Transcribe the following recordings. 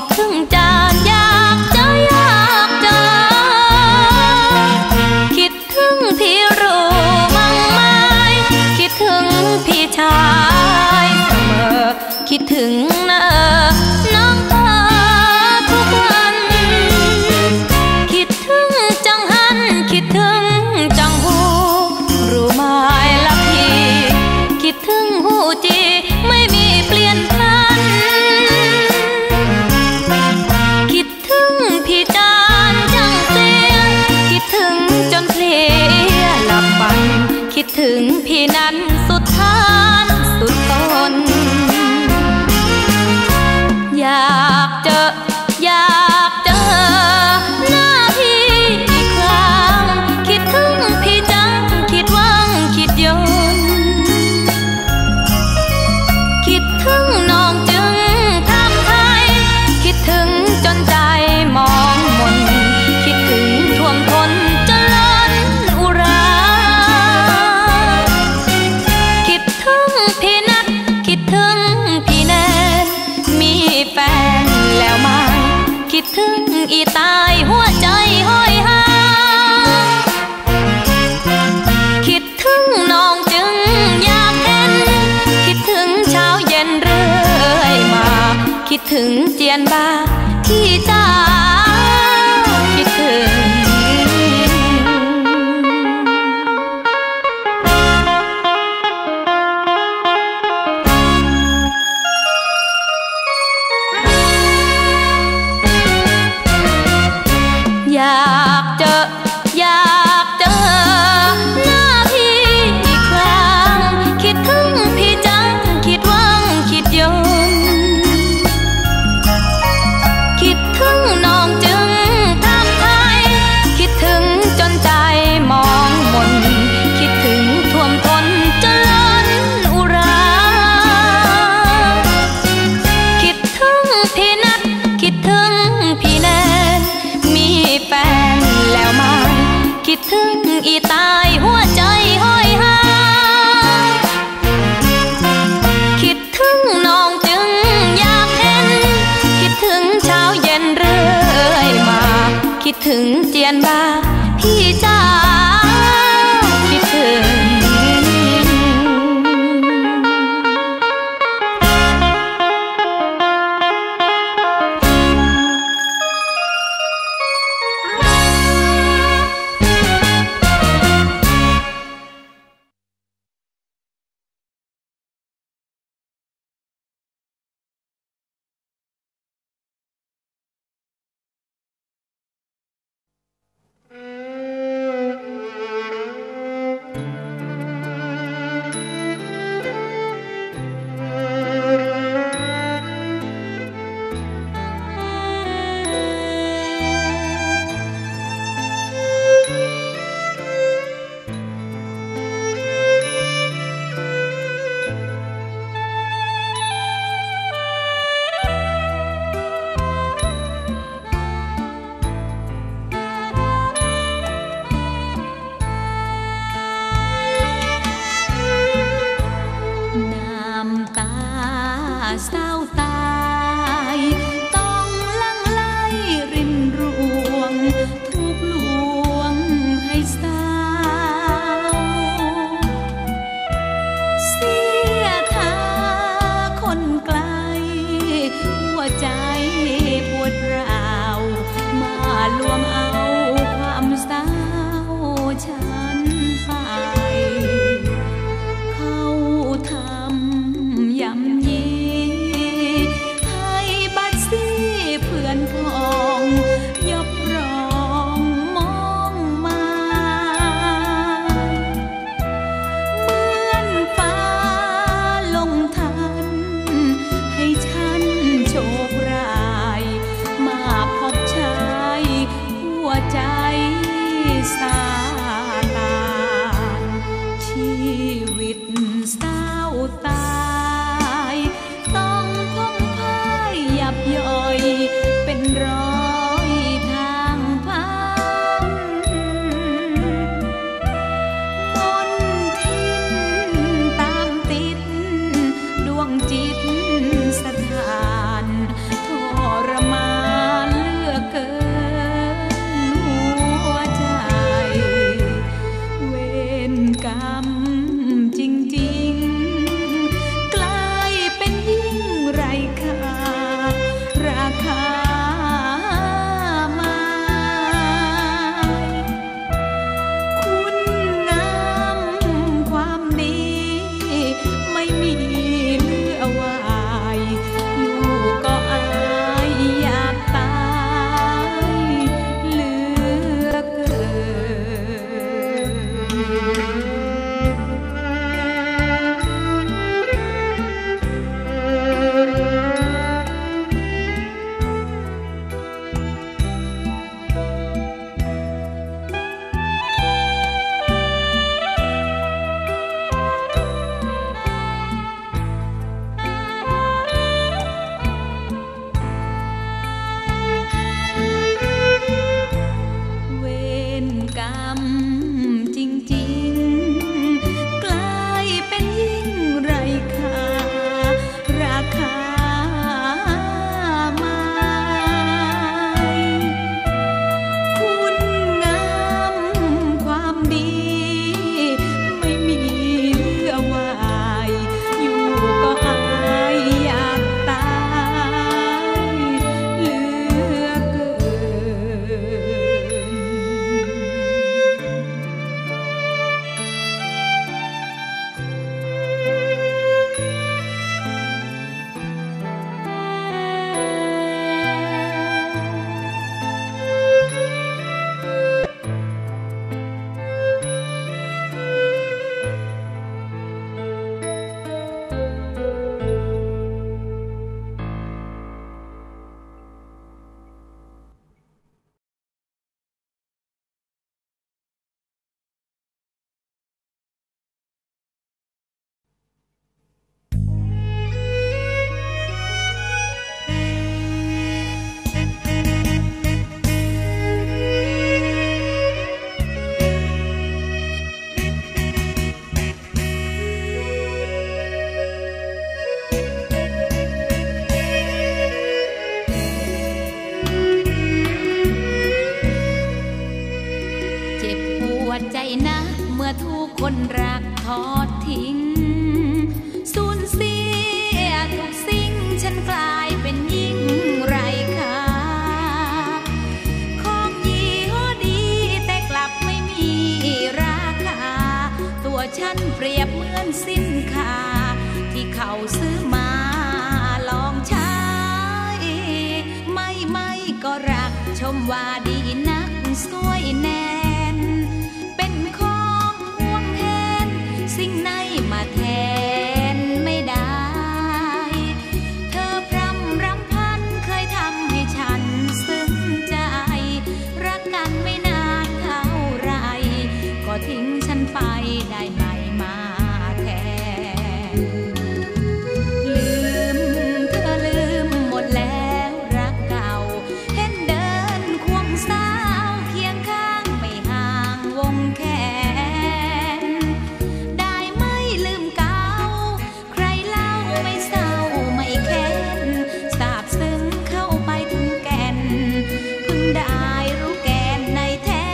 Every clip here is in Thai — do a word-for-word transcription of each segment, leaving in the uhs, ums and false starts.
ดถึงจานอยากเจออยากเจอคิดถึงพี่รู้มั้งไหมคิดถึงพี่ชายเสมอคิดถึงเนอน้องเธอทุกวันคิดถึงจังหันคิดถึงจังหูรู้ไหมล่ะพี่คิดถึงหูจีไม่มีเปลี่ยนพันคิดถึงพี่จานจังเสียคิดถึงจนเพลียหลับฝันคิดถึงพี่นั้นสุดท้านสุดทนอยากเจออยากเจอหน้าพี่อีกครั้งคิดถึงพี่จังคิดหวังคิดยนคิดถึงน้องจึงทำไทยคิดถึงจนใจมองมนคิดถึงท่วมท้นจนล้นอุราคิดถึงพี่นัดคิดถึงพี่แนนมีแฟนแล้วไหมคิดถึงอีตายหัวใจห้อยหาคิดถึงน้องจึงอยากเห็นคิดถึงเช้าเย็นเรื่อยมาคิดถึงเจียนบาพี่จ้าคิดถึงอยากเจออยากเจอหน้าพี่อีกครั้งคิดถึงพี่จังคิดหวังคิดยนคิดถึงน้องจึงทำไทยคิดถึงจนใจมองมนคิดถึงท่วมท้นจนล้นอุราคิดถึงพี่นัดคิดถึงพี่แนนมีแฟนแล้วไหมคิดถึงอีตายหัวใจห้อยหาคิดถึงน้องจึงอยากเห็นคิดถึงเช้าเย็นเรื่อยมาคิดถึงเจียนบาพี่จ้าคิดถึงเศร้าตายต้องลังไล่รินรวงทุกลวงให้เศร้าเสียทาคนไกลหัวใจปวดร้าวมาลวงเอาความเศร้าฉันไปเขาทำยำยีให้บัดซี่เพื่อนพ้องยบร้องมองมาเหมือนฟ้าลงทันให้ฉันโชคร้ายมาพบชายหัวใจสาตานชีวิตเศร้าตายต้องพงพ่ายยับย่อยเป็นร้อยทางพันมนทินตามติดดวงจิตสถานทรมาคนรักทอดทิ้งสูญเสียทุกสิ่งฉันกลายเป็นยิ่งไร้ค่าของยี่ห้อดีแต่กลับไม่มีราคาตัวฉันเปรียบเหมือนสินค้าที่เขาซื้อมาลองใช้ไม่ไม่ก็รักชมว่าดีนักสวยแน่นเป็นของห่วงแหนสิ่งไหนมาแทนไม่ได้เธอพรำรำพันเคยทำให้ฉันซึ้งใจรักกันไม่นานเท่าไรก็ทิ้งฉันไปได้ไหมมาแทนลืมเธอลืมหมดแล้วรักเก่าเห็นเดินควงสาวเคียงข้างไม่ห่างวงแขนได้ไม่ลืมเก่าใครเล่าไม่เศร้าไม่แค้นสาบซึ้งเข้าไปถึงแก่นเพิ่งได้รู้แก่นในแท้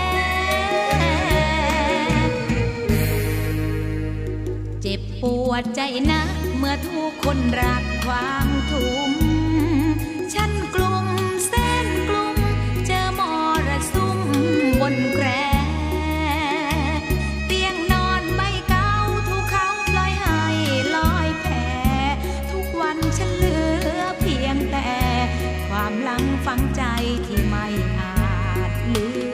เจ็บปวดใจนักเมื่อทุกคนรักความทุมฉันกลุ่มแสนกลุ่มเจอมรสุมบนแคร่เตียงนอนไม่เก่าถูกเขาปล่อยให้ลอยแพทุกวันฉันเหลือเพียงแต่ความหลังฝังใจที่ไม่อาจลืม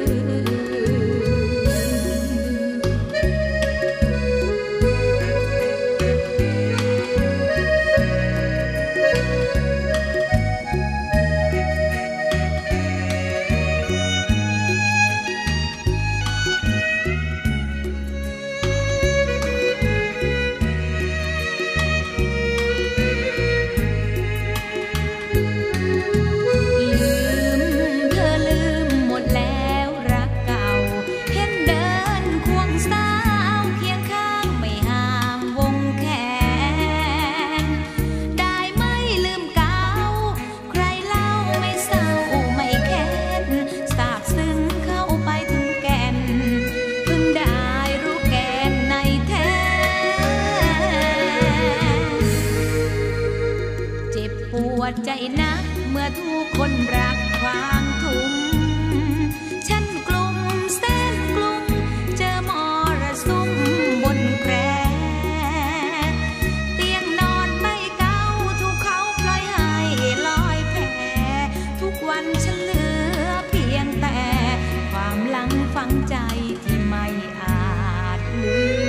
ใจนักเมื่อทุกคนรักความทุมฉันกลุ่มแสนกลุ่มเจอมรสุมบนแคร่เตียงนอนไม่เก่าถูกเขาปล่อยให้ลอยแพทุกวันฉันเหลือเพียงแต่ความหลังฝังใจที่ไม่อาจลืม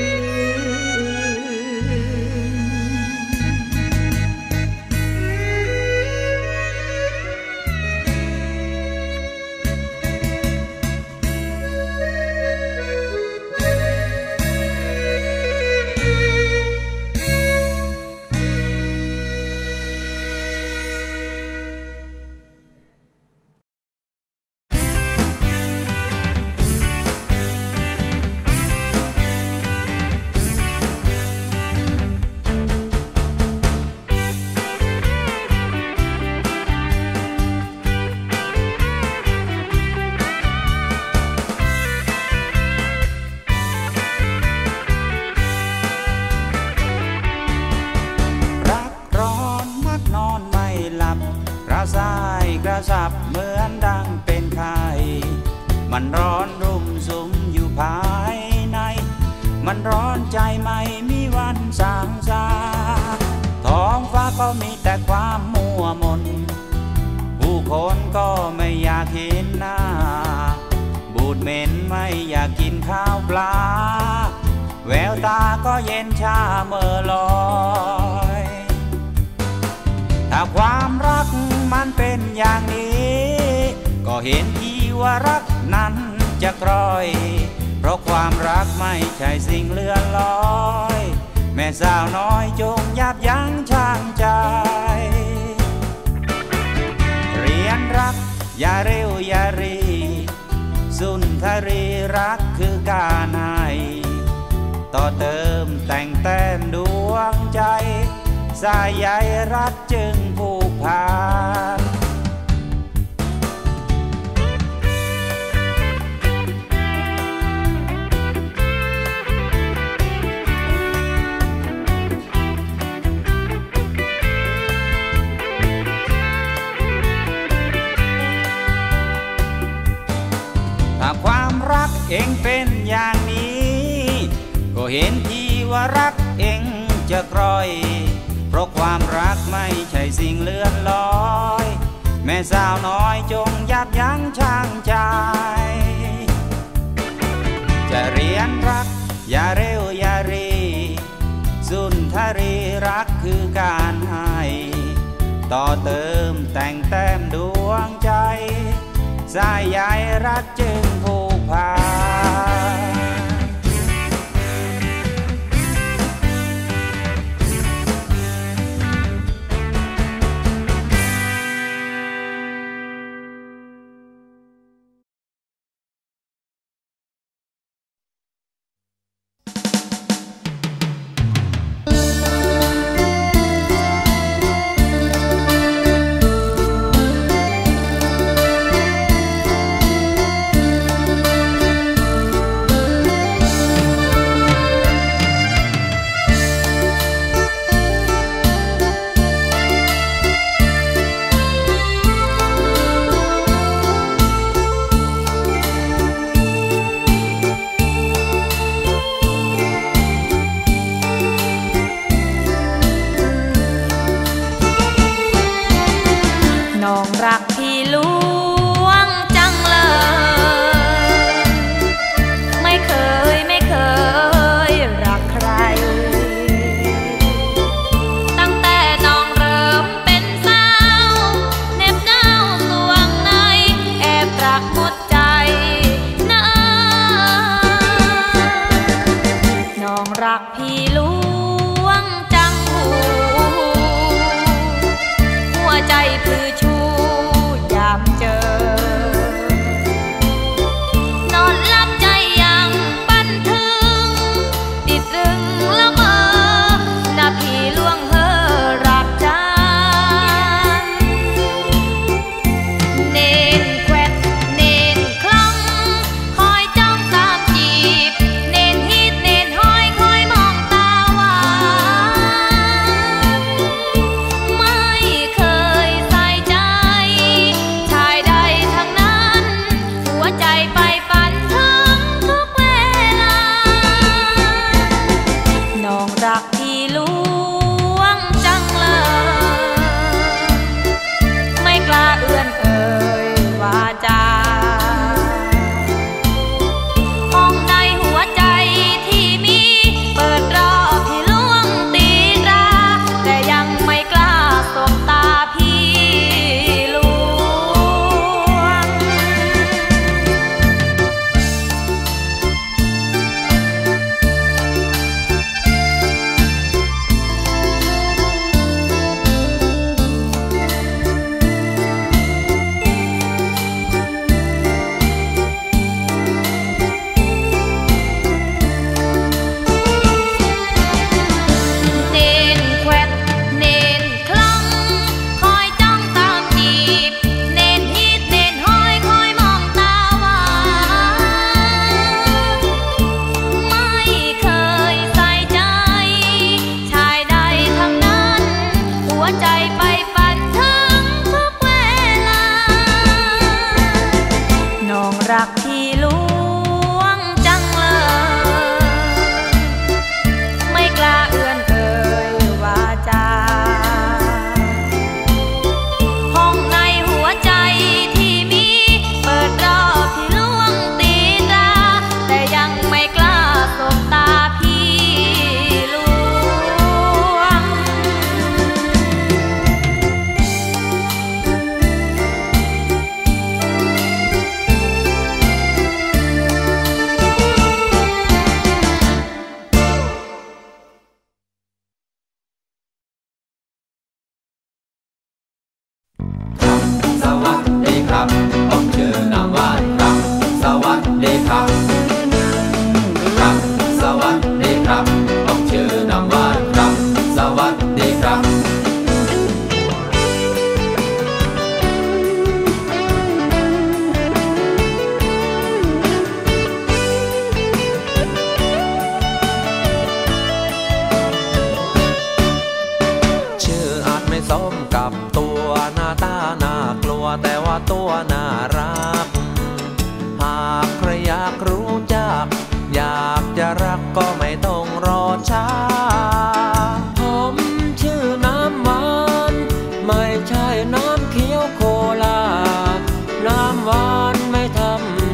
สับเหมือนดังเป็นไข้มันร้อนรุ่มสุมอยู่ภายในมันร้อนใจไม่มีวันสางซาท้องฟ้าก็มีแต่ความมัวมนผู้คนก็ไม่อยากเห็นหน้าบูดเหม็นไม่อยากกินข้าวปลาแววตาก็เย็นชาเมื่อลอยถ้าความรักมันเป็นอย่างนี้ก็เห็นทีว่ารักนั้นจะกร่อยเพราะความรักไม่ใช่สิ่งเลื่อนลอยแม่สาวน้อยจงยับยั้งชั่งใจเรียนรักอย่าเร็วอย่ารีสุนทรีรักคือการให้ต่อเติมแต่งแต้มดวงใจสายใยรักจึงผูกพันเองเป็นอย่างนี้ก็เห็นทีว่ารักเองจะกร่อยเพราะความรักไม่ใช่สิ่งเลื่อนลอยแม่สาวน้อยจงยับยั้งชั่งใจจะเรียนรักอย่าเร็วอย่ารีสุนทรีรักคือการให้ต่อเติมแต่งแต้มดวงใจสายใยรักจึงผูกพันรักพี่ลวงจังเลยไม่เคยไม่เคยรักใครตั้งแต่น้องเริ่มเป็นสาวเน็บหนาวสวงในแอบรักหมดใจนะน้องรักพี่ลวงจังหูหัวใจพลือชูเจอนอนหลับใจยังบันทึงติดรึงละเมอนาพี่ล่วงเฮอรักจังเน้นแควดเน้นคลั่งคอยจ้องตามจีบเน้นฮิตเน้นห้อยคอยมองตาหวานไม่เคยใส่ใจใจไปฝันถึงทุกเวลาน้องรักพี่ลวงจังเลยไม่กล้าเอื้อนเอ่ยวาจาห้องในหัวใจที่มีเปิดรอพี่ลวงตีตราแต่ยังไม่กล้าสบตาพี่ลวงรักพี่ลวงจังเลยไม่กล้าเอื้อนเอ่ยวาจาห้องในหัวใจที่มีเปิดรอพี่ลวงตีตราแต่ยังไม่กล้าสบตาพี่ลวง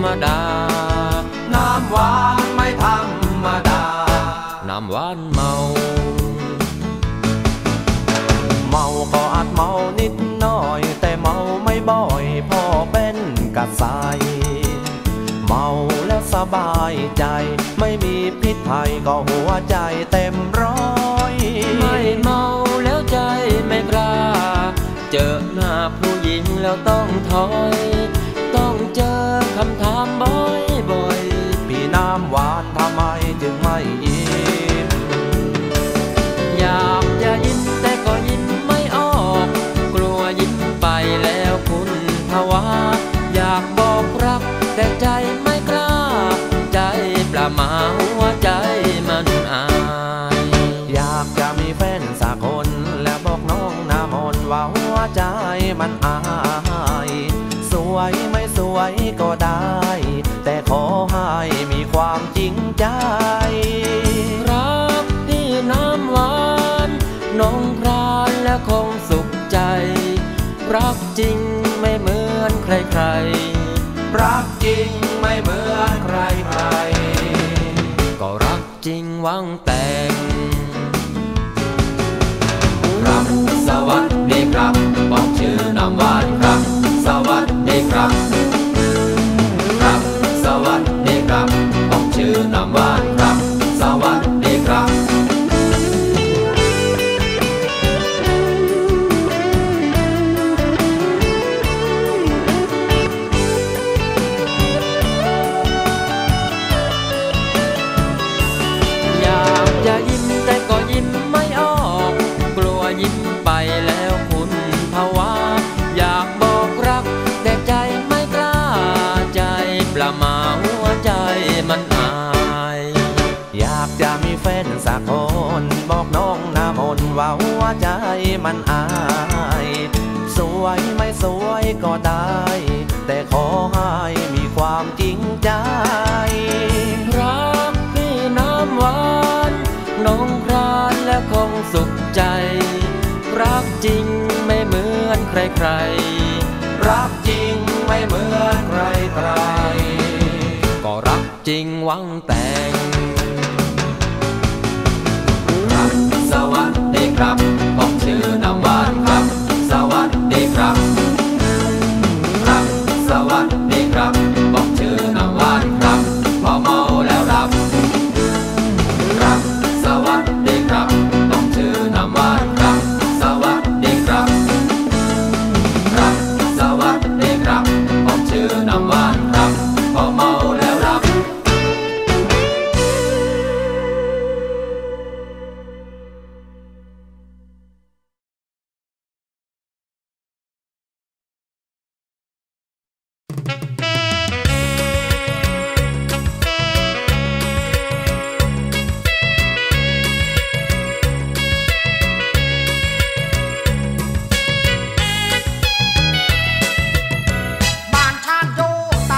รมดาน้ำหวานไม่ธรรมดาน้ำหวานเมาเมาก็อาจเมานิดหน่อยแต่เมาไม่บ่อยพอเป็นกระสายเมาแล้วสบายใจไม่มีพิษภัยก็หัวใจเต็มร้อยไม่เมาแล้วใจไม่กล้าเจอหน้าผู้หญิงแล้วต้องถอยต้องเจอคำถามบ่อยๆพี่น้ำหวานทำไมจึงไม่ยิ้มอยากจะยิ้มแต่ก็ยิ้มไม่ออกกลัวยิ้มไปแล้วคุณภาวะอยากบอกรักแต่ใจไม่กล้าใจปลาหมาหัวใจมันอายอยากจะมีแฟนสักคนแล้วบอกน้องน้ำมนต์ว่าหัวใจมันอายสวยไม่สวยก็ได้แต่ขอให้มีความจริงใจรักพี่น้ำหวานน้องครานและคงสุขใจรักจริงไม่เหมือนใครๆรักจริงไม่เหมือนใครใครก็รักจริงหวังแต่งครับสวัสดีครับบอกชื่อน้ำหวานครับสวัสดีครับครับสวัสดีครับบอกชื่อน้ำหวานครับสวัสดีครับอย่ายิ้มแต่ก็ยิ้มไม่ออกกลัวยิ้มไปแล้วคุณภาวะอยากบอกรักแต่ใจไม่กล้าใจปลาหมาหัวใจมันอายอยากจะมีแฟนสักคนบอกน้องน้ำมนต์ว่าหัวใจมันอายสวยไม่สวยก็ได้แต่ขอให้มีความจริงใจรักพี่น้ำหวานน้องครานและคงสุขใจรักจริงไม่เหมือนใครๆรักจริงไม่เหมือนใครๆก็รักจริงหวังแต่งครับสวัสดีครับผมชื่อน้ำหวานครับสวัสดีครับครับสวัสดีครับผมชื่อน้ำหวานครับพอเมาแล้วรับครับสวัสดีครับผมชื่อน้ำหวานครับสวัสดีครับครับสวัสดีครับผมชื่อน้ำหวานครับพอเมาแล้วรับบ้านชานโยต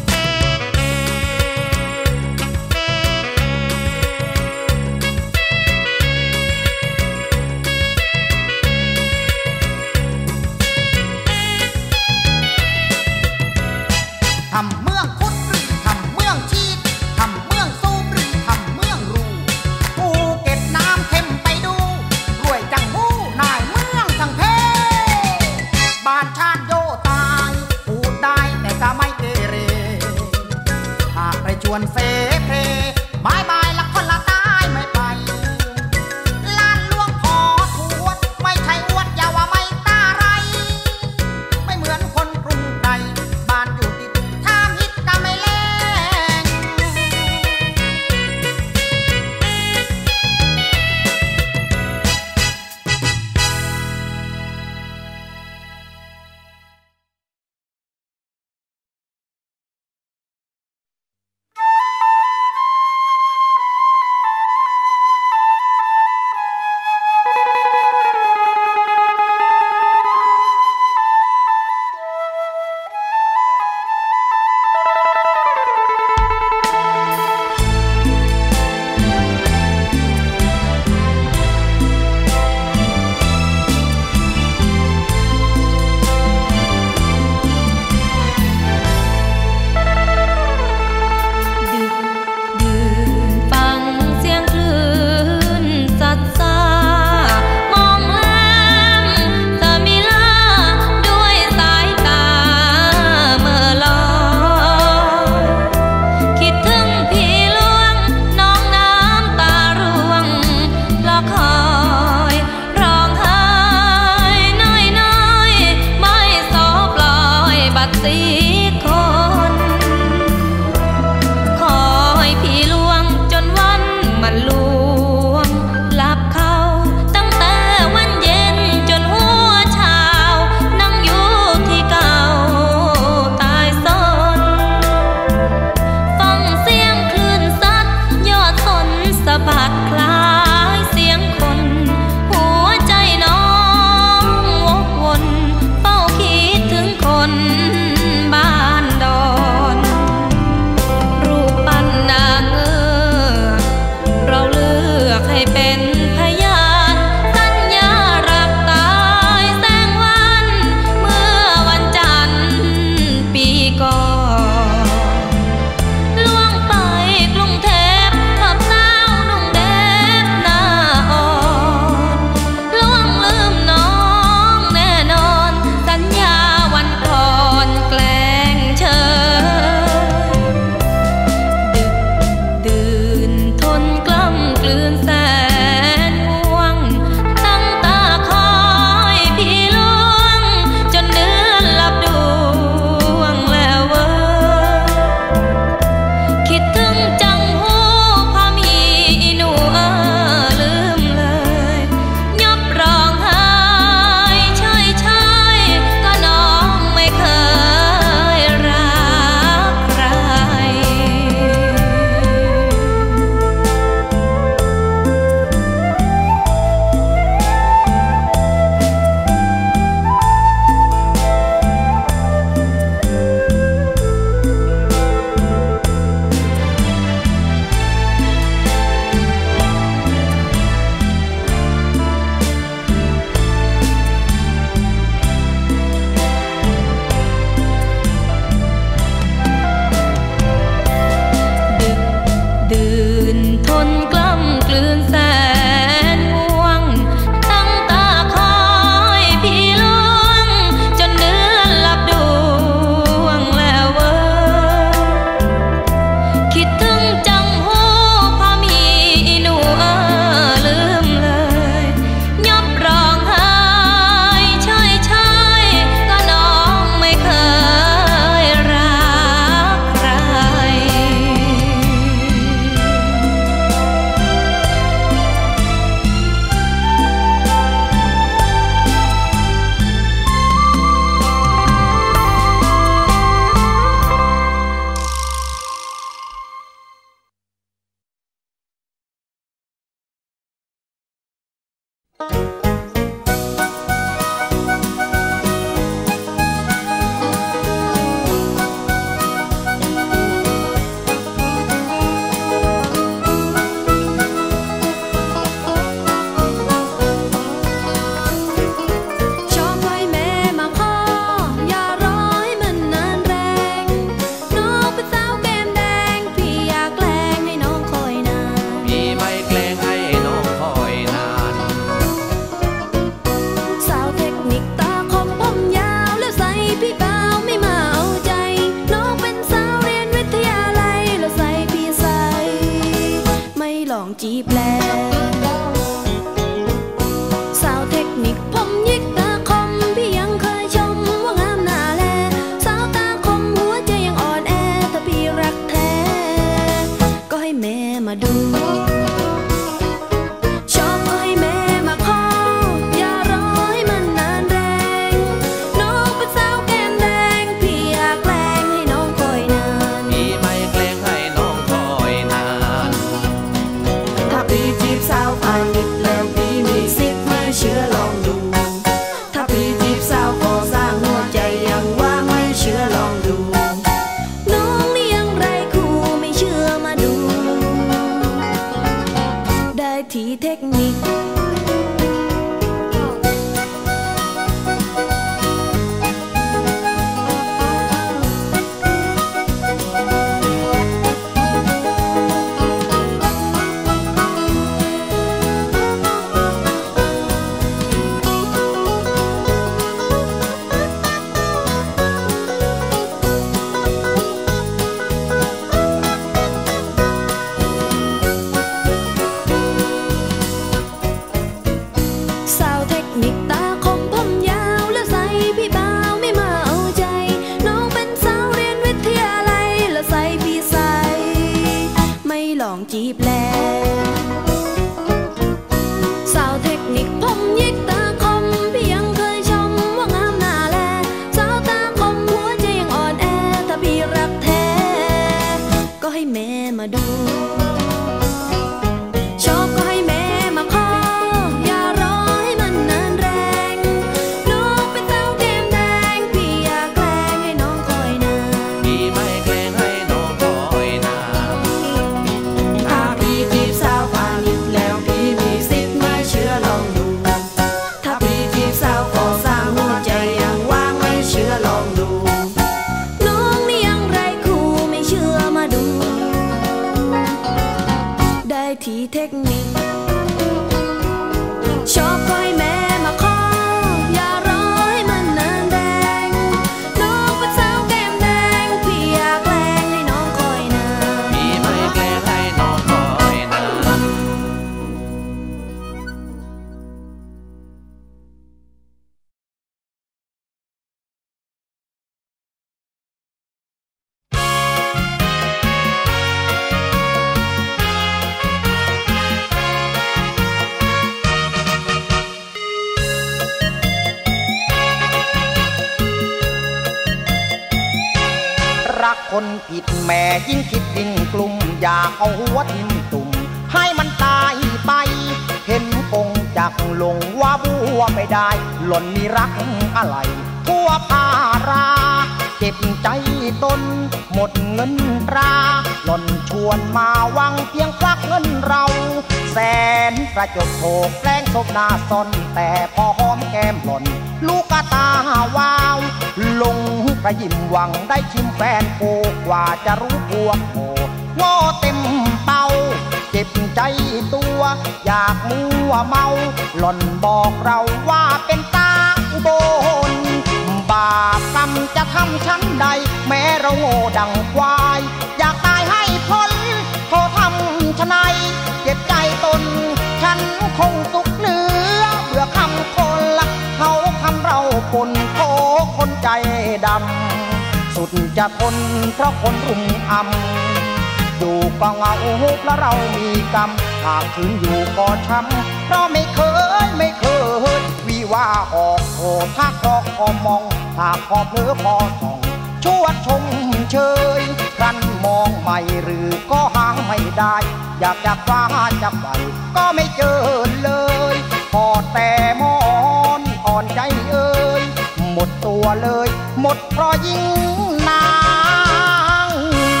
คนผิดแม่ยิ่งคิดยิ่งกลุ่มอยากเอาหัวทิ่มตุ่มให้มันตายไปเห็นคงจักลงว่าบัวไม่ได้หล่นมีรักอะไรทั่วภาราเจ็บใจตนหมดเงินตราหล่นชวนมาวังเพียงควักเงินเราแสนประจบโผกแกล้งศพหน้าซนแต่พอหอมแก้มหล่นลูกตาวาวลงประยิมหวังได้ชิมแฟนโกกว่าจะรู้พวกโง่โง่เต็มเป้าเจ็บใจตัวอยากมัวเมาหล่อนบอกเราว่าเป็นตาอุบลบาปกรรมจะทำฉันใดแม้เราโง่ดังควายอยากตายให้พ้นโทษทำชะไนเจ็บใจตนฉันคงสุขเหลือเบื่อคำคนละเขาทำเราปนโทคนใจดำสุดจะทนเพราะคนรุมอำอยู่ก็เหงาเพราะเรามีกรรมหากคืนอยู่ก็ช้ำเพราะไม่เคยไม่เคยวิว่าออกโอถ้าครอกอมองถ้าพอเผลอพอส่องชวดชมเชยครั้นมองใหม่หรือก็หาไม่ได้อยากจะคว้าจะไปก็ไม่เจอเลยพอแต่มอนอ่อนใจเอ่ยหมดตัวเลยหมดเพราะยิ่งนางโล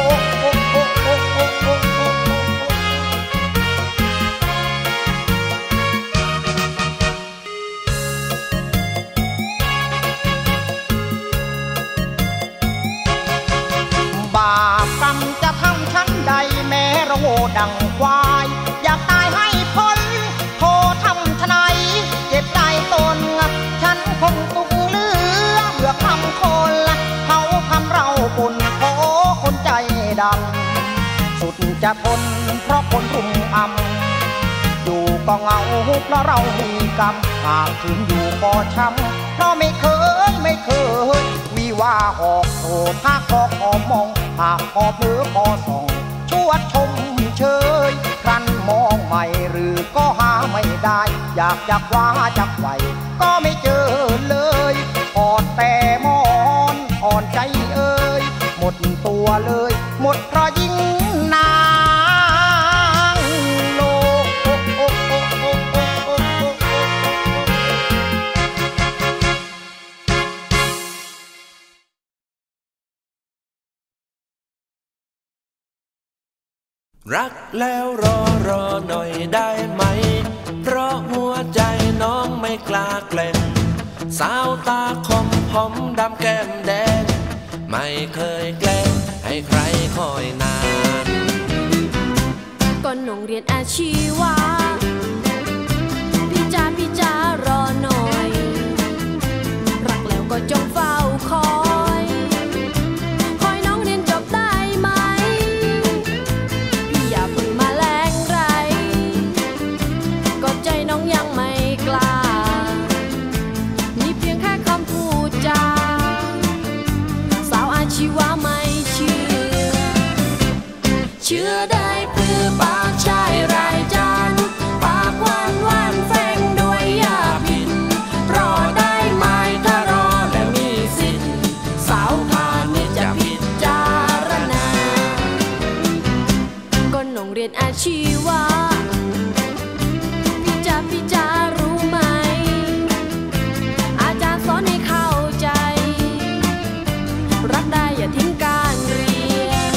บาปกรรมจะทำฉันใดแม้เราโง่ดังควายอยากตายให้พ้นโทษทำทนายเจ็บใจตนฉันคงตุกเหลือเบื่อคำคนเขาทำเราปุ่นโทคนใจดำสุดจะทนเพราะคนรุมอำอยู่ก็เหงาเพราะเรามีกรรมหากถึงอยู่ก็ช้ำเพราะไม่เคยไม่เคยวิว่าหอกโทษถ้าครอกอมองหากพอเผลอพอส่องชวดชมเชยครั้นมองใหม่หรือก็หาไม่ได้อยากจะคว้าจับไว้ก็ไม่เจอเลยอ่อนแต่มอนอ่อนใจเอ่ยหมดตัวเลยหมดเพราะยิ่งนางโลรักแล้วรอรอหน่อยได้ไหมเพราะหัวใจน้องไม่กล้าแกล้งสาวตาคมผมดำแก้มแดงไม่เคยแกล้งให้ใครคอยนานก่อนหนุ่งเรียนอาชีวะพี่จ๋าพี่จ๋ารอหน่อยรักแล้วก็จงเฝ้าคอยคอยน้องเรียนจบได้ไหมพี่อย่าเพิ่งมาแลงไรก็ใจน้องยังไม่กล้ามีเพียงแค่คำพูดจาสาวอาชีวะไม่เชื่อเชื่อได้เพื่อปากชายรายจานปากหวานหวานแฝงด้วยยาพิษรอได้ไหมถ้ารอและมีสิทธิ์สาวพาณิชย์จะพิจารณาก็หนุ่งเรียนอาชีวะพี่จ๋าพี่จ๋ารู้ไหมอาจารย์สอนให้เข้าใจรักได้อย่าทิ้งการเรียน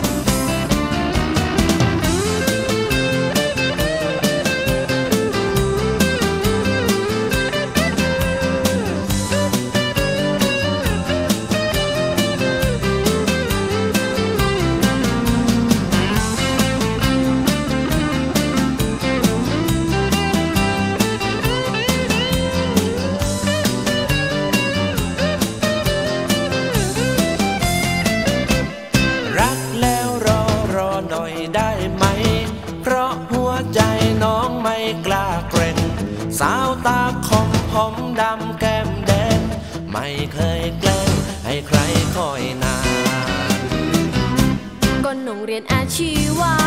รักแล้วรอรอหน่อยได้ไหมเพราะหัวใจน้องไม่กล้าแกร่งสาวตาคมผมดำแก้มแดงไม่เคยแกล้งให้ใครคอยนานก็หนุ่งเรียนอาชีวะ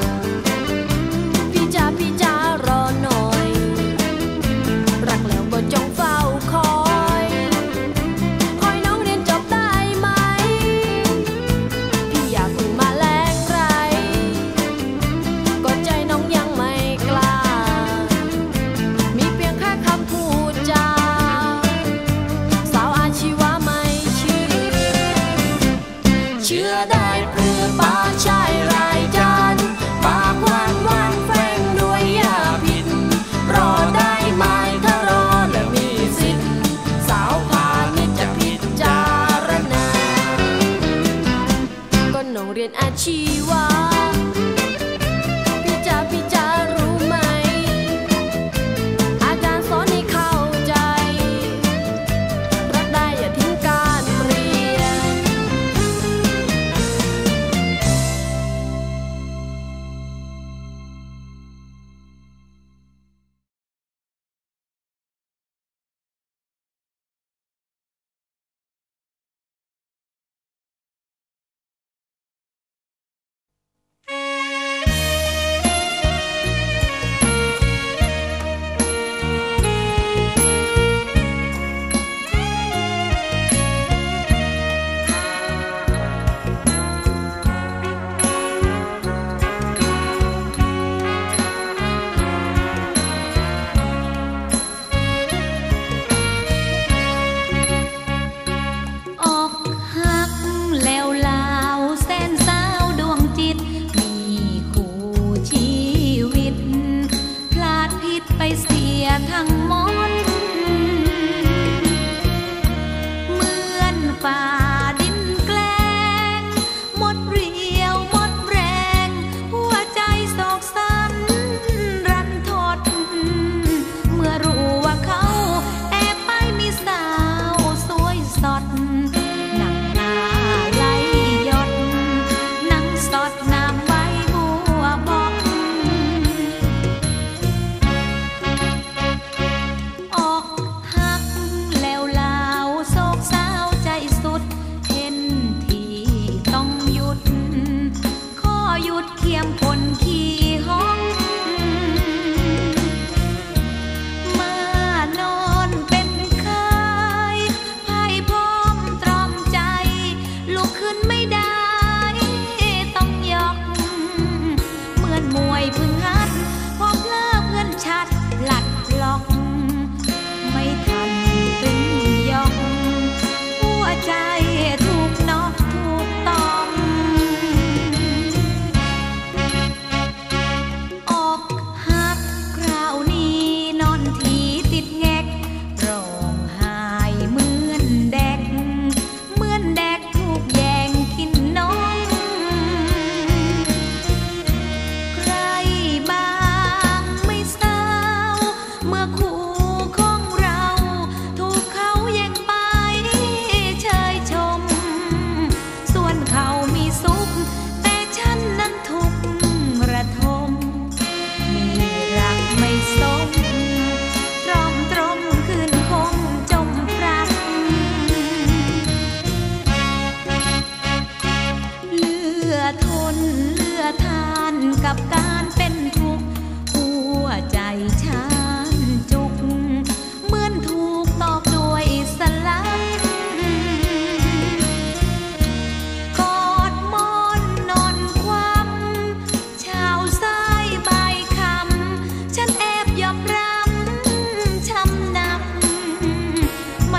พี่จ๋าพี่จ๋ารอหน่อยรักแล้วก็จงเฝ้าคอยคอยน้องเรียนจบได้ไหม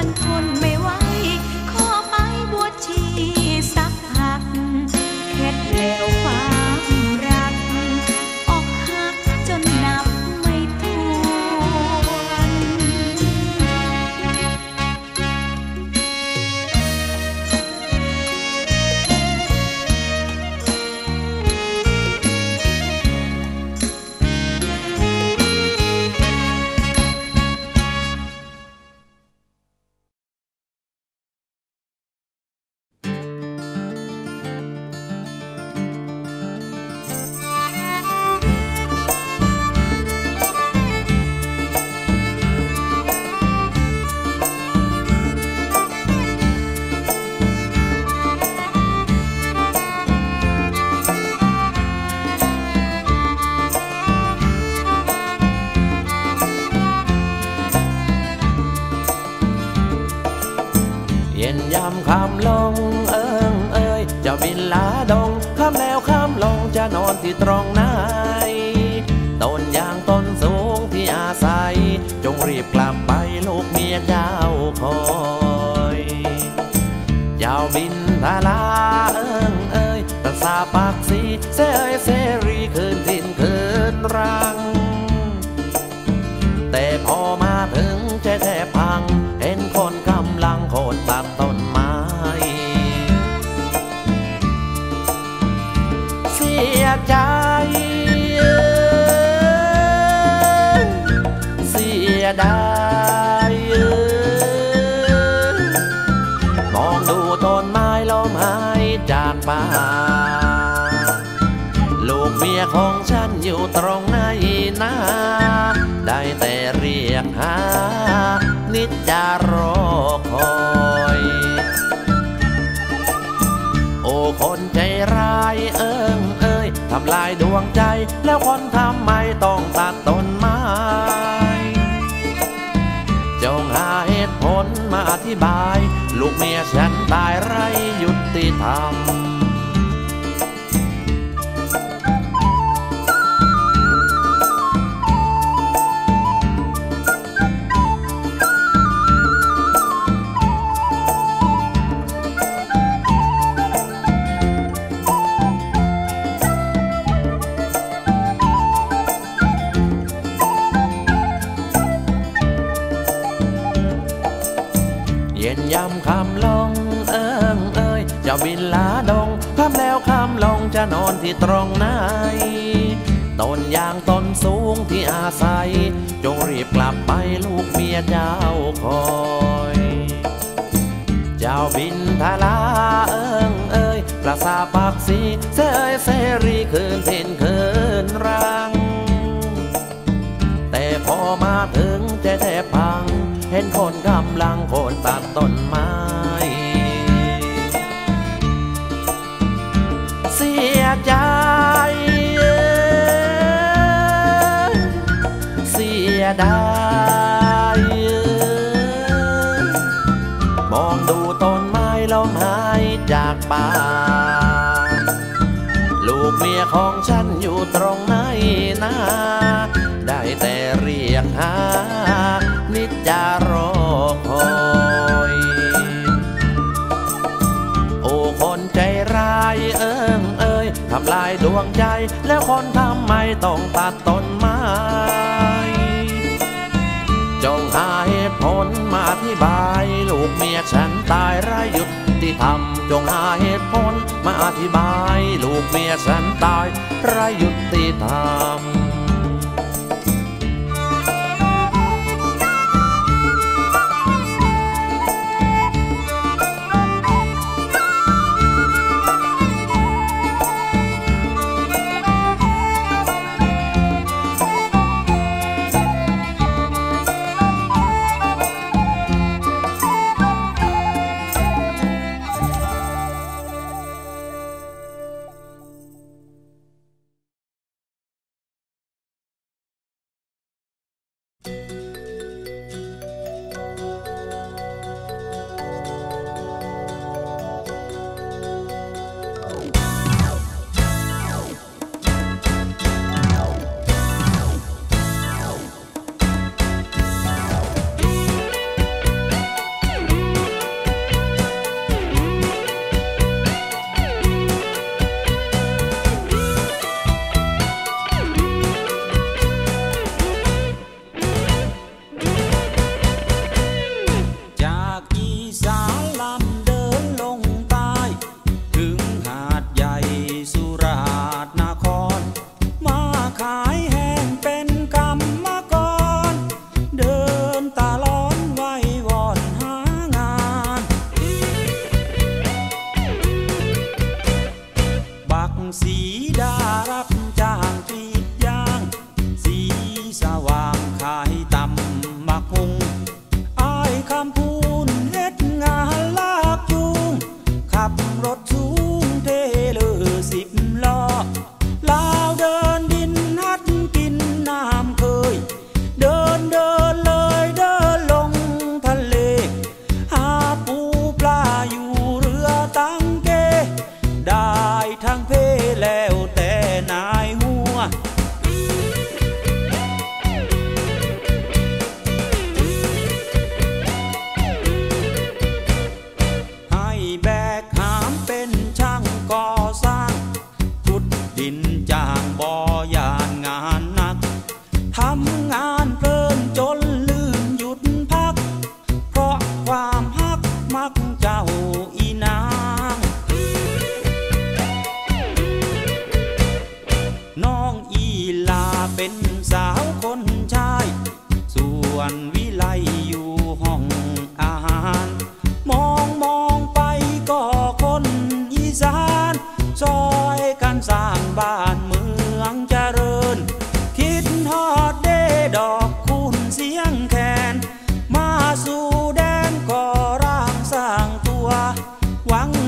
มันทนไม่ไหวขอไปบวชชีสักพักเข็ดแล้วความรักออกหักจนนับไม่ถ้วนคำลงเอิงเอ้ยเจ้าบินลาดงคำแล้วคำลงจะนอนที่ตรงไหนต้นยางต้นสูงที่อาศัยจงรีบกลับไปลูกเมียเจ้าคอยเจ้าบินทาลาเอิงเอ้ยรักษาปากสีเสยเสรีคืนถิ่นคืนรังแต่พอมาถึงใจแทบพังเห็นคนกำลังโค่นตัดต้นไม้เสียใจเสียดายมองดูต้นไม้ล้มหายจากป่าลูกเมียของฉันอยู่ตรงไหนนะได้แต่เรียกหานิจจารอคอยโอ้คนใจร้ายเอิงเอ้ยทำลายดวงใจแล้วคนทำไมต้องตัดต้นไม้จงหาเหตุผลมาอธิบายลูกเมียฉันตายไร้ยุติธรรมเย็นยำคำลงเอิงเอ้ยเจ้าบินลาดงคำแล้วคำลงจะนอนที่ตรงไหนต้นยางต้นสูงที่อาศัยจงรีบกลับไปลูกเมียเจ้าคอยเจ้าบินทาลาเอิงเอ้ยประสาปากสีเสยเสรีคืนถิ่นคืนรังแต่พอมาถึงใจแทบพังเห็นคนกำลังโค่นตัดต้นไม้เสียใจเสียดายมองดูต้นไม้ล้มหายจากป่าลูกเมียของฉันอยู่ตรงไหนนะได้แต่เรียกหานิจจารอคอยโอ้คนใจร้ายเอิงเอ้ยทำลายดวงใจแล้วคนทำไมต้องตัดต้นไม้จงหาเหตุผลมาอธิบายลูกเมียฉันตายไร้ยุติธรรมจงหาเหตุผลมาอธิบายลูกเมียฉันตายไร้ยุติธรรม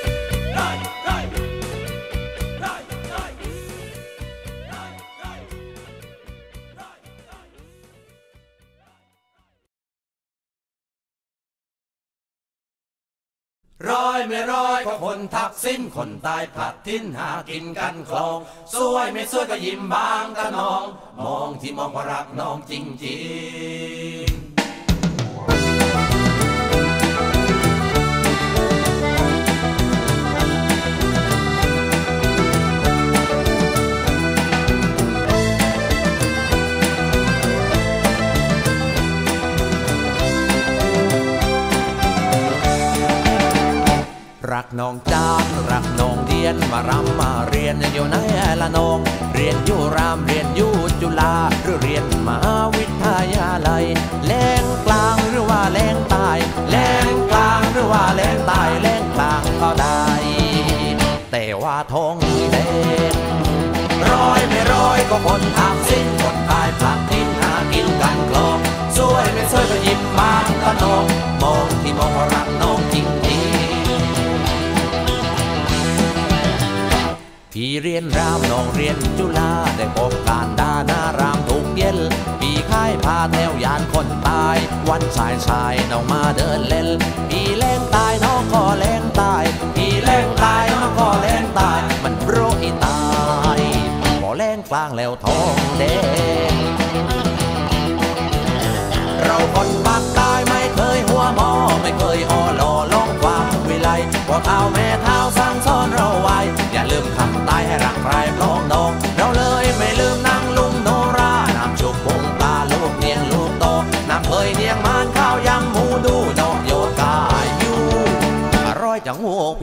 ร้อยไม่ร้อยก็คนทักสิ้นคนตายผลัดทิ้นหากินกันคลองสวยไม่สวยก็ยิ้มบางตะนองมองที่มองก็รักน้องจริงๆรักน้องจานรักน้องเดียนมารำมาเรียนอยู่ไหนละน้องเรียนอยู่รามเรียนอยู่จุฬาหรือเรียนมหาวิทยาลัยแหลงกลางหรือว่าแหลงใต้แหลงกลางหรือว่าแหลงใต้แหลงกลางก็ได้แต่ว่าทองแดงร้อยไม่ร้อยก็คนทางสิ้นคนตายพลัดทิ้งหากินกันกลองสวยไม่สวยก็ยิ้มบางตะนองมองที่มองก็รักน้องจริงพี่เรียนรามน้องเรียนจุฬาได้พบการดานารามทุกเย็นพี่ค่ายพาแถวยานคนตายวันสายสายน้องมาเดินเล่นพี่แรงตายน้องก็แรงตายพี่แรงตายน้องก็แรงตายมันโรอีตายพอแรงกลางแล้วทองแดงเราคนปากตายไม่เคยหัวหมอไม่เคยอ่อหล่อลงความวิไลพอเท้าแม่เท้าสั่งสอนเราไว้อย่าลืมคำตายให้รักใครพร้อมดองเราเลยไม่ลืมนางลุงโนราน้ำชุบพุงปลาลูกเนียงลูกโตน้ำเพ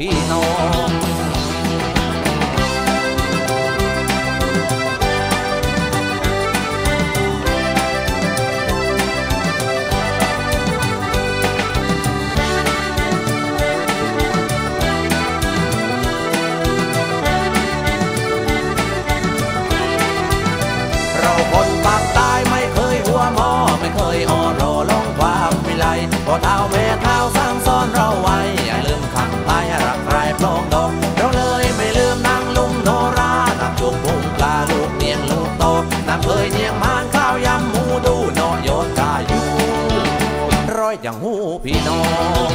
พี่น้องพ่อเท้าแม่เท้าสร้างซ้อนเราไว้อย่าลืมขังตายรักใครปลองดอกเราเลยไม่ลืมนางลุงโนรานับจุกพุงปลาลูกเนียงลูกโตนับเคยเนียงมานข้าวยำหมูดูนอโยนกาอยู่ร้อยอย่างหูพี่น้อง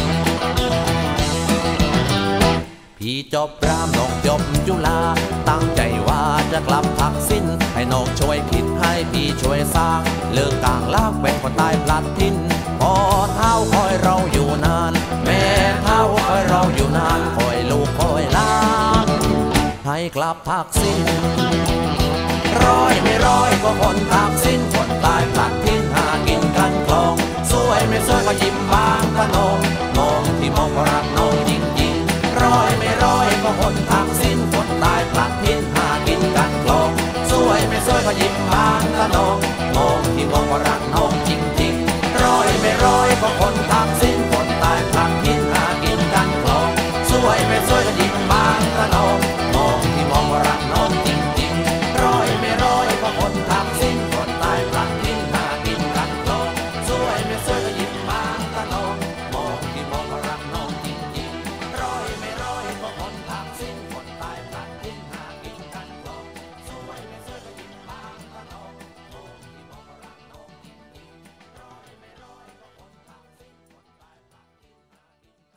พี่จบรามน้องจบจุฬาตั้งใจว่าจะกลับทักษิณให้น้องช่วยคิดให้พี่ช่วยสร้างเลิกกลางลากเป็นคนตายพลัดทิ้นพ่อเท้าคอยเราอยู่นานแม่เท้าคอยเราอยู่นานคอยลูกคอยล้านให้กลับทักษิณร้อยไม่ร้อยก็คนทักษิณคนตายพลัดทิ้นหากินกันคลองสวยไม่สวยก็ยิ้มบางก็นองมองที่มองก็รักน้องจริงๆร้อยไม่ร้อยก็คนทักษิณคนตายพลัดทิ้นหากินกันคลองสวยไม่สวยก็ยิ้มบางก็นองมองที่มองก็รักน้องจริงๆร้อยไม่ร้อยก็คนทักษิณคนตายพลัดทิ้นหากินกันคลองสวยไม่สวยก็ยิ้มบางก็นองมองที่มองก็รักน้องจริงๆร้อยไม่ร้อยก็คนทักษิณคนตายพลัดทิ้นหากินกันคลองสวยไม่สวยก็ยิ้มบางก็นองมองที่มองก็รักน้องจริงๆร้อยไม่ร้อยก็คนทักษิณคนตายพลัดทิ้นหากินกันคลองสวยไม่สวยก็ยิ้มบางก็นองมองที่มองก็รักน้องจริงๆร้อยไม่ร้อยก็คนทักษิณคนตายพลัดทิ้นหากินกัน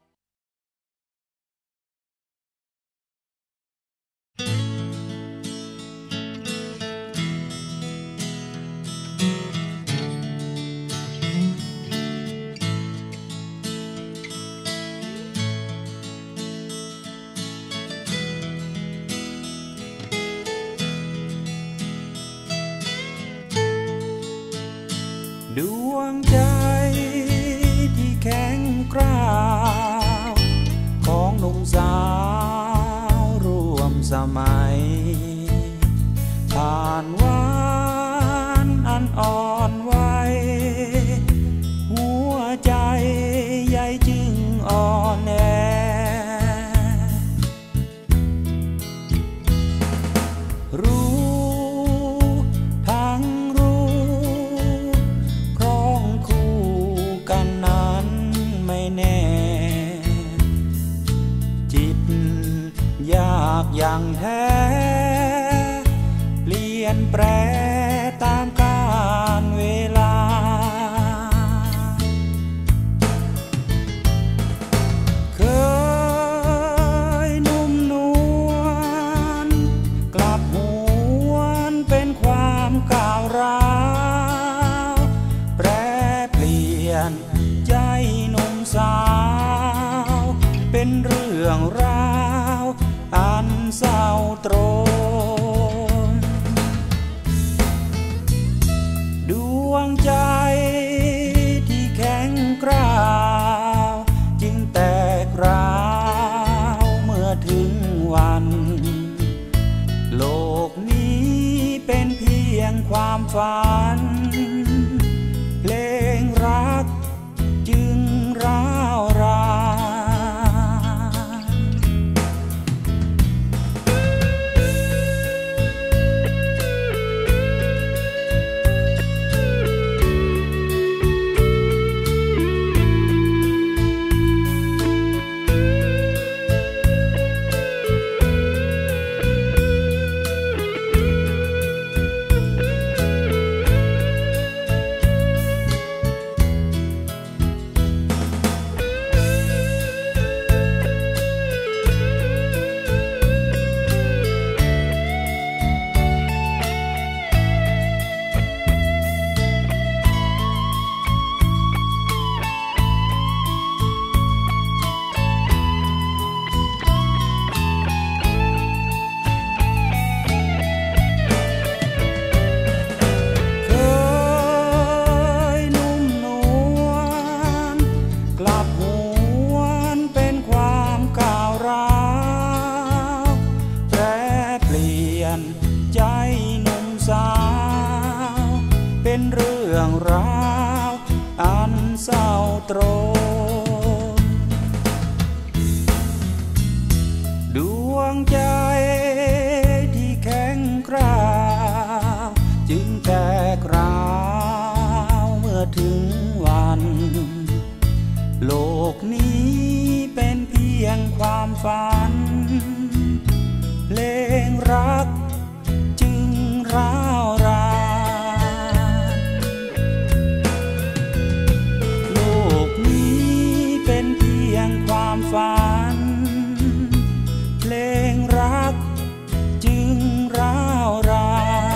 ดวงใจที่แข็งกร้าวของหนุ่มสาวร่วมสมัยผ่านหวานอันอ่อนไหวหัวใจใหญ่จึงอ่อนแอรู้อย่างแท้เปลี่ยนแปรตามกาลเวลาเคยนุ่มนวลกลับหวนเป็นความก้าวร้าวแปรเปลี่ยนใจหนุ่มสาวเป็นเรื่องราวอันเศร้าตรงดวงใจที่แข็งกร้าวจึงแตกร้าวเมื่อถึงวันโลกนี้เป็นเพียงความฝันเพลงรักจึงร้าวรานเป็นเรื่องราวอันเศร้าตรมดวงใจที่แข็งกร้าวจึงแตกร้าวเมื่อถึงวันโลกนี้เป็นเพียงความฝันเพลงรักจึงร้าวรานโลกนี้เป็นเพียงความฝันเพลงรักจึงร้าวราน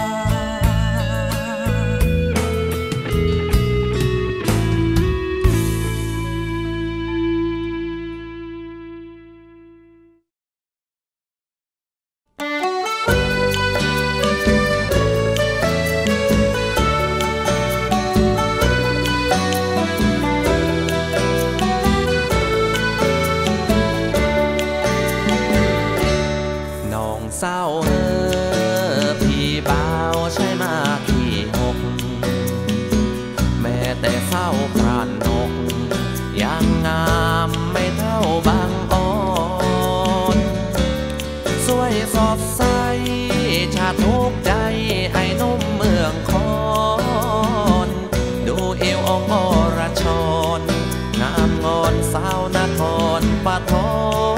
เศร้าเออพี่บ่าวใช่มาที่หกแม้แต่เศร้าพรานนกยังงามไม่เท่าบางอ่อนสวยสดใสชาทุกใจไอ้นุ่มเมืองคอนดูเอวองอรชรงามงอนสาวนครปฐม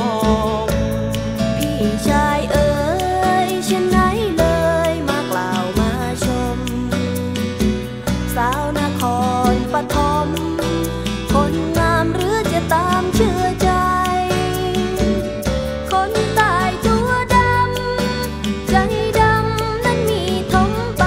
ชายเอ๋ยฉันไหนเลยมากล่าวมาชมสาวนครปฐมคนงามหรือจะตามเชื่อใจคนตายตัวดำใจดำนั้นมีทมไป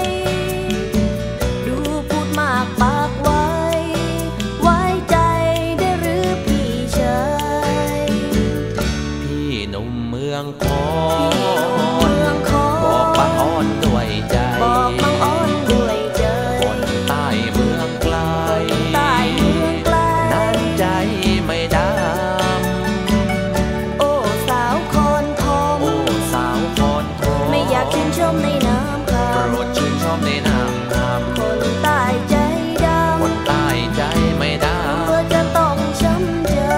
ดูพูดมากปากไว้ไว้ใจได้หรือพี่ชายพี่หนุ่มเมืองคอนบอกบางอ้อนด้วยใจบอกบางอ้อนด้วยใจคนใต้เมืองไกลใต้เมืองไกลนั้นใจไม่ดำโอ้สาวคอนทมโอ้สาวคอนทมไม่อยากชื่นชมในน้ำคำโปรดชื่นชมในน้ำคำคนใต้ใจดำคนใต้ใจไม่ดำกลัวจะต้องช้ำใจ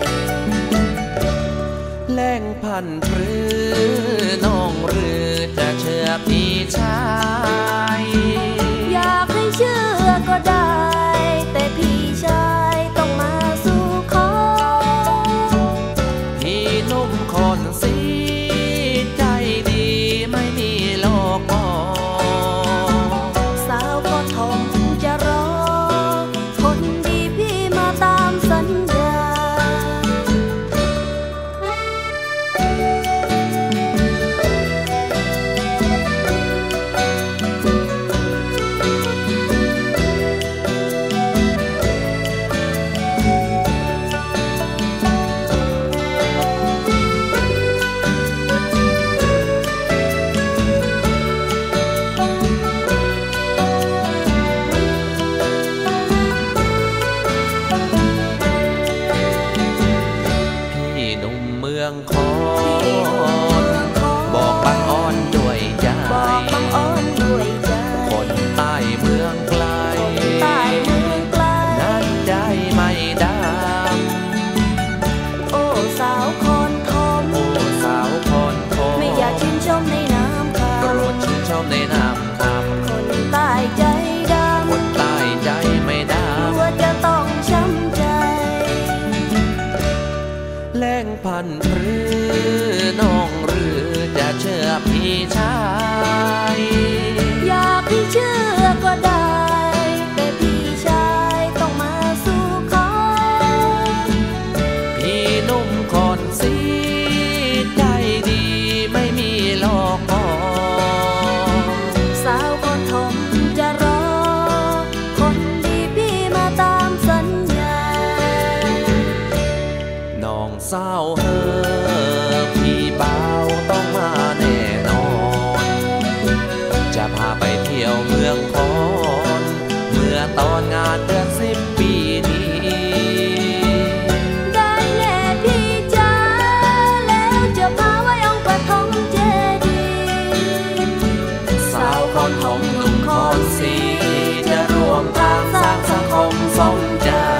แล่งพันพรือน้องหรือจะเชื่อพี่ชายอยากให้เชื่อก็ได้แต่พี่ชายต้องมาสู่ขอพี่นุ่มคนสีใจดีไม่มีโลกมอสาวก็ทมจะรอคนดีพี่มาตามสัญญาพี่หนุ่มเมืองคอนบอกบางอ้อนด้วยใจบอกบางอ้อนด้วยใจคนใต้เมืองไกลใต้เมืองไกลนั้นใจไม่ดำโอ้สาวคอนทมโอ้สาวคอนทมไม่อยากชื่นชมในน้ำคำโปรดชื่นชมในน้ำคำคนใต้ใจดำคนใต้ใจไม่ดำกลัวจะต้องช้ำใจแล่งพันพรือน้องหรือจะเชื่อพี่ชายอยากให้เชื่อก็ได้แต่พี่ชายต้องมาสู่ขอพี่นุ่มคนสีใจดีไม่มีโลกมอสาวคนทมจะรอคนดีพี่มาตามสัญญาน้องสาวเฮอพี่บ่าวต้องมาแน่นอนจะพาไปเที่ยวเมืองคอนเมื่อตอนงานเดือนสิบปีนี้ได้แน่พี่จ๋าแล้วจะพาไว้องค์ปฐมเจดีย์สาวคอนทมหนุ่มคอนสีจ้า